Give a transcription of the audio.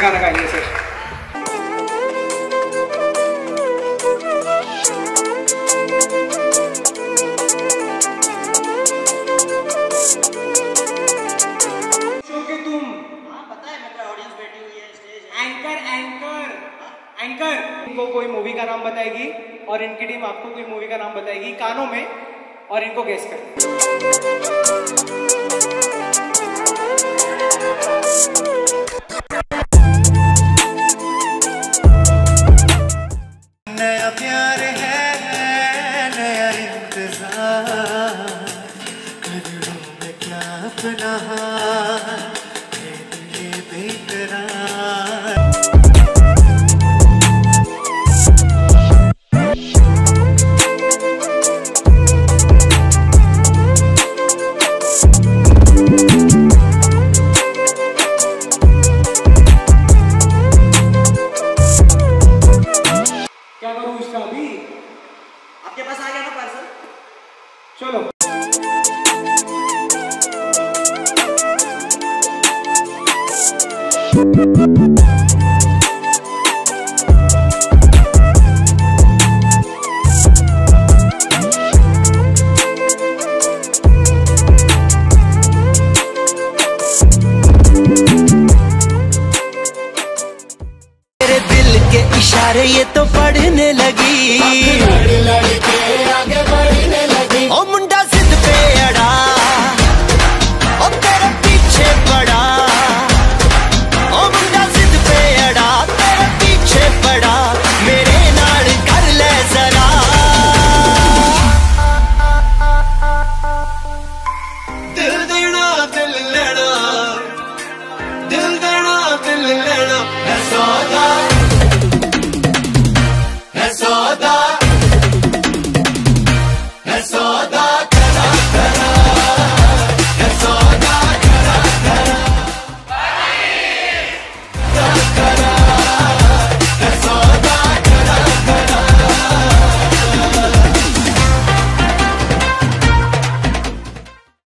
गाना गाएंगे sir. Anchor इनको कोई मूवी का नाम बताएगी और इनकी टीम आपको कोई मूवी का नाम बताएगी कानों में, और इनको गेस कर। नया प्यार है, नया इंतजार, कदरों में क्या अपना बेकरार। क्या करूं इसका अभी? आपके पास आ गया ना पार्सल? चलो मेरे दिल के इशारे ये तो पढ़ने लगी, आगे बढ़ने लगी। ओ मुंडा जिद पे अड़ा, ओ तेरे पीछे पड़ा। ओ मुंडा जिद पे अड़ा, तेरे पीछे पड़ा। मेरे नाल कर ले जरा। दिल देना दिल लेना, दिल देना दिल लेना, है सौदा।